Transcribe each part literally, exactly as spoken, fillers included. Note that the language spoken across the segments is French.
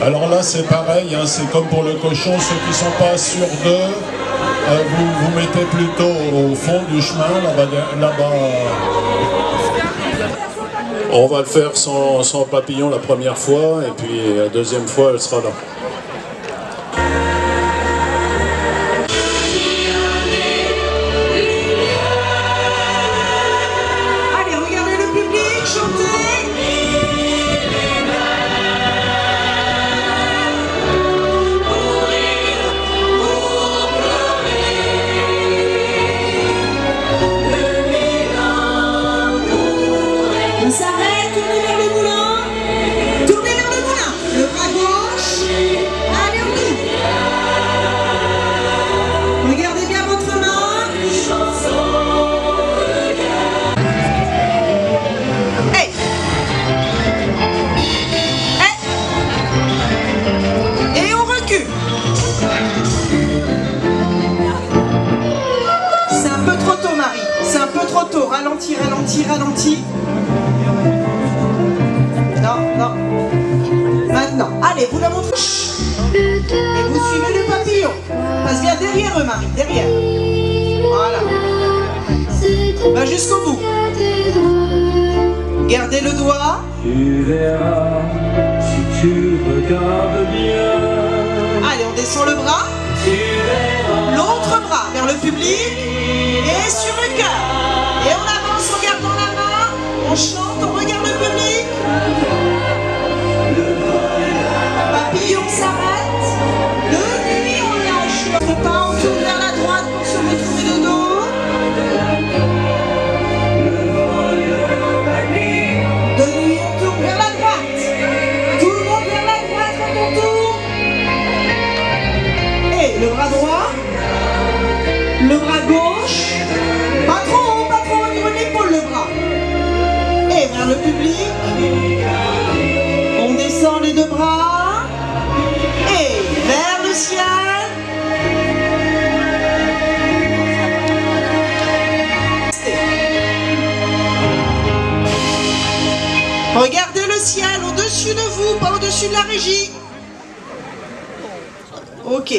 Alors là c'est pareil, hein, c'est comme pour le cochon, ceux qui ne sont pas sur deux, euh, vous vous mettez plutôt au fond du chemin, là-bas. Là-bas. On va le faire sans, sans papillon la première fois, et puis la deuxième fois elle sera là. Ralentis, ralentis, ralentis. Non, non. Maintenant, allez, vous la montrez. Et vous suivez le papillon. Passe bien derrière eux, Marie, derrière. Voilà. Va jusqu'au bout. Gardez le doigt. Tu verras si tu regardes bien. Allez, on descend le bras. L'autre bras vers le public et sur le cœur. Et on avance en gardant la main, on chante, on regarde le public. Papillon s'arrête. De nuit, on lâche notre pas, on tourne vers la droite pour se retrouver de dos. De nuit, on tourne vers la droite. Tout le monde vers la droite quand on tourne. Et le bras droit, le bras gauche. Pas trop haut, pas trop haut, au niveau de l'épaule le bras. Et vers le public. On descend les deux bras. Et vers le ciel. Regardez le ciel au-dessus de vous, pas au-dessus de la régie. Ok.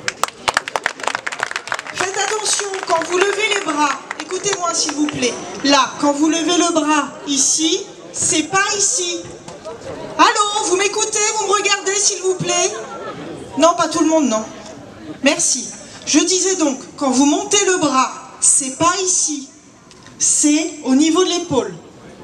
Faites attention quand vous levez les bras. Écoutez-moi s'il vous plaît. Là, quand vous levez le bras ici, c'est pas ici. Allô, vous m'écoutez? Vous me regardez s'il vous plaît? Non, pas tout le monde, non. Merci. Je disais donc, quand vous montez le bras, c'est pas ici. C'est au niveau de l'épaule.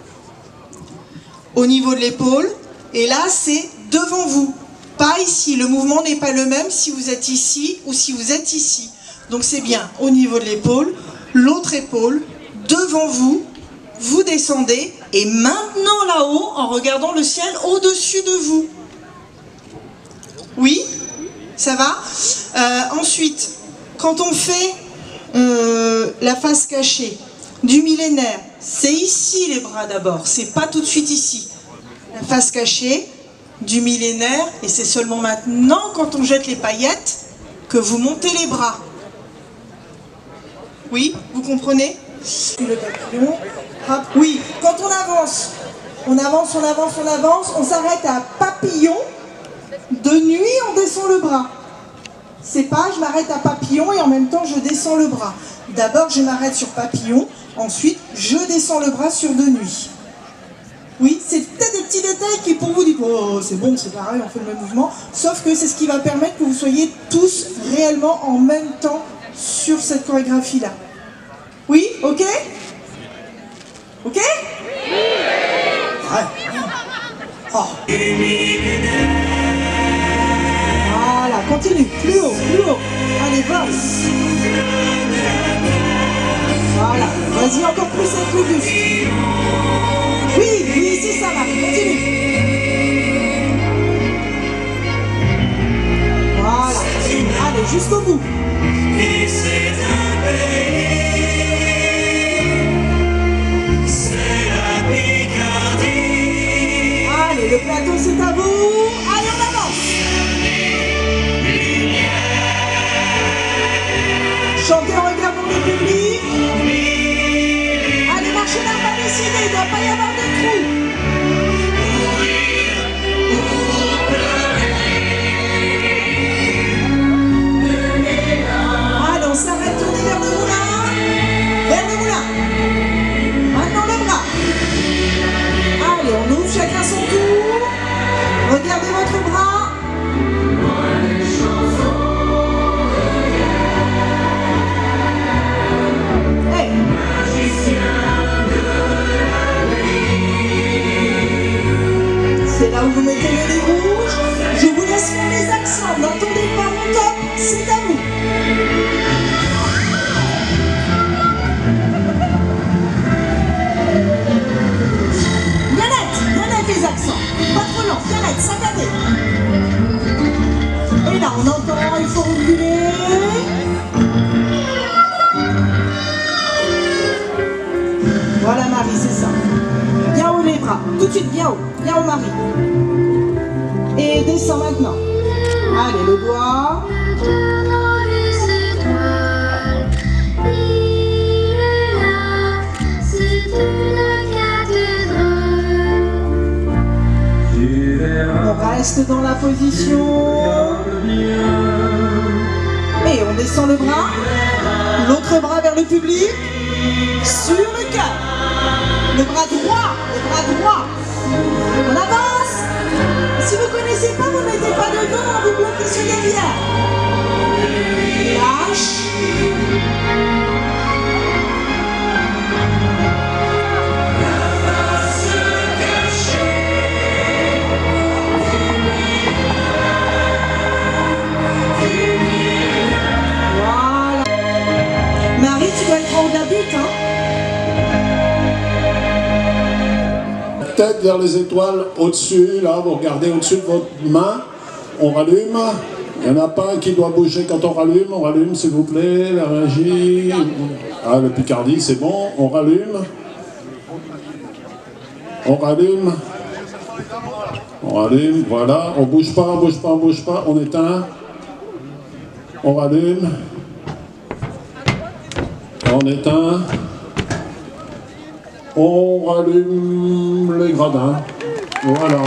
Au niveau de l'épaule. Et là, c'est devant vous. Pas ici. Le mouvement n'est pas le même si vous êtes ici ou si vous êtes ici. Donc c'est bien au niveau de l'épaule. L'autre épaule, devant vous, vous descendez, et maintenant là-haut, en regardant le ciel au-dessus de vous. Oui? Ça va? euh, Ensuite, quand on fait euh, la face cachée du millénaire, c'est ici les bras d'abord, c'est pas tout de suite ici. La face cachée du millénaire, et c'est seulement maintenant, quand on jette les paillettes, que vous montez les bras. Oui, vous comprenez? Le papillon. Hop. Oui, quand on avance, on avance, on avance, on avance, on s'arrête à papillon. De nuit, on descend le bras. C'est pas, je m'arrête à papillon et en même temps, je descends le bras. D'abord, je m'arrête sur papillon. Ensuite, je descends le bras sur de nuit. Oui, c'est peut-être des petits détails qui pour vous disent oh, c'est bon, c'est pareil, on fait le même mouvement. Sauf que c'est ce qui va permettre que vous soyez tous réellement en même temps sur cette chorégraphie-là. Oui, ok? Ok? Ouais. Oh. Voilà, continue, plus haut, plus haut. Allez, valse. Voilà, vas-y encore plus avec le buste. Oui, oui, c'est ça, Marie, continue. Voilà, allez, jusqu'au bout. Et c'est un pays, c'est la Picardie. Allez, le plateau c'est à vous. Allez, on avance. Chantez en regardant le public. Allez, marchez d'un pas décidé, il ne doit pas y avoir de trous. et les rouges. Je vous laisse faire les accents. N'attendez pas mon top, c'est à vous. Bien net, bien net les accents. Pas trop lent, bien net, saccadé. Et là, on entend, il faut reculer. Voilà Marie, c'est ça. Bien haut les bras, tout de suite, bien haut, bien haut Marie. Et descends maintenant. Allez, le doigt. On reste dans la position. Et on descend le bras. L'autre bras vers le public. Sur le cœur. Le bras droit, le bras droit. On avance. Si vous ne connaissez pas, vous ne mettez pas devant, vous bloquez sur derrière. Lâche. Voilà. Marie, tu dois être en haut de la butte, hein. Tête vers les étoiles au-dessus, là, vous regardez au-dessus de votre main, on rallume, il n'y en a pas un qui doit bouger quand on rallume, on rallume s'il vous plaît, la régie, ah le Picardie c'est bon, on rallume, on rallume, on rallume, voilà, on bouge pas, on bouge pas, on bouge pas, on éteint, on rallume, on éteint, on rallume les gradins. Voilà.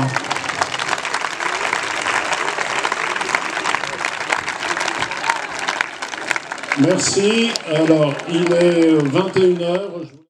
Merci. Alors, il est vingt et une heures.